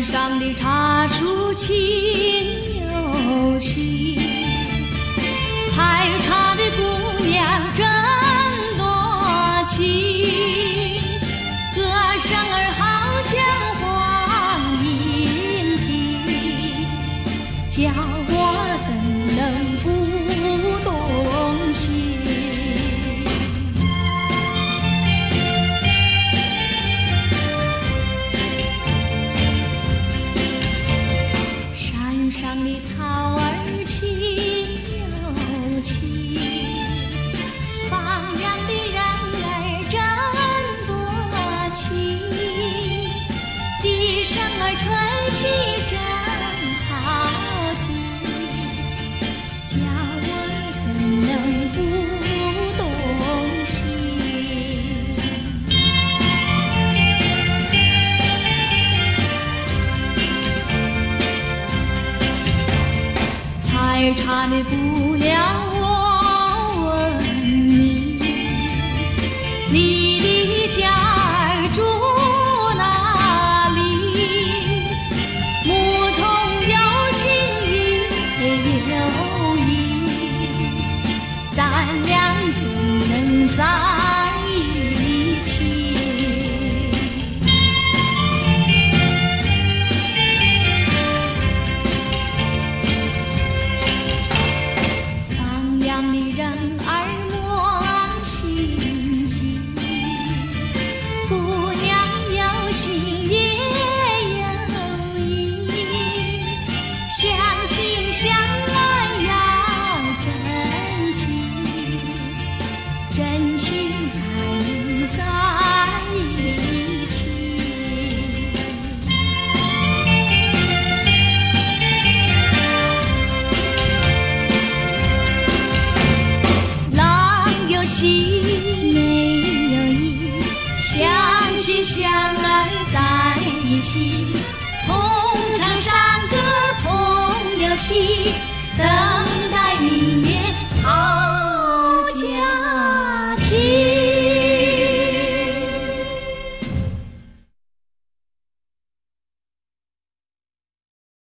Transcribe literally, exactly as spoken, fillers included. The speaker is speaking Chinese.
上的茶树情又细，采茶的姑娘真多情，歌声儿好像黄莺啼，叫我怎能不动心？山上的草儿青又青，放羊的人儿真多情，笛声儿吹起真好听，叫我怎能不动心？采茶的姑娘，我问你，你的家儿住哪里？牧童有心月有意，咱俩怎能在一起？放羊的人儿莫心急，姑娘有心也有意，相亲相爱要真情，真情才能在一起。郎有心妹有意，相亲相爱在一起，同唱山歌同游戏。